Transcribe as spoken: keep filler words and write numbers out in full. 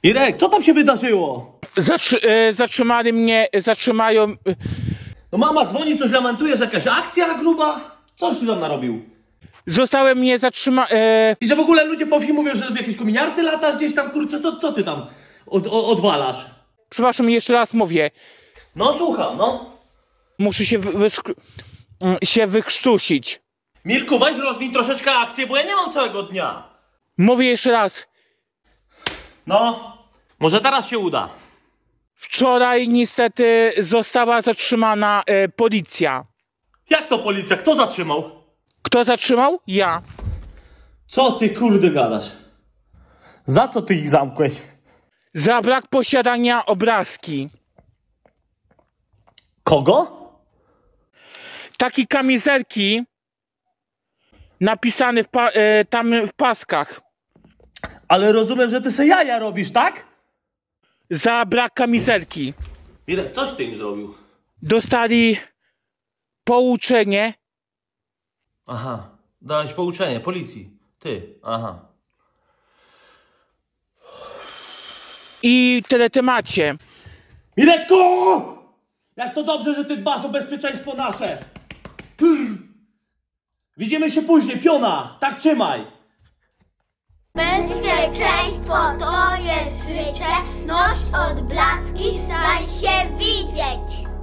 Irek, co tam się wydarzyło? Zatrzy e, zatrzymali mnie, zatrzymają... E... No mama dzwoni, coś lamentuje, że jakaś akcja gruba? Coś ty tam narobił? Zostałem mnie zatrzyma... E... I że w ogóle ludzie po wsi mówią, że w jakiejś kominiarce latasz gdzieś tam, kurczę, to co ty tam od, od, odwalasz? Przepraszam, jeszcze raz mówię. No słucham, no. Muszę się, wy się wykrztusić. Mirku, weź rozwin troszeczkę akcję, bo ja nie mam całego dnia. Mówię jeszcze raz. No, może teraz się uda. Wczoraj niestety została zatrzymana e, policja. Jak to policja? Kto zatrzymał? Kto zatrzymał? Ja. Co ty kurde gadasz? Za co ty ich zamkłeś? Za brak posiadania obrazki. Kogo? Takie kamizelki napisane w pa e, tam w paskach. Ale rozumiem, że ty se jaja robisz, tak? Za brak kamizelki. Irek, coś ty im zrobił. Dostali pouczenie. Aha, dałeś pouczenie policji. Ty, aha. I teletemacie. Mireczku! Jak to dobrze, że ty dbasz o bezpieczeństwo nasze. Widzimy się później, piona. Tak trzymaj. Bezpieczeństwo to jest życie, noś odblaski, daj się widzieć.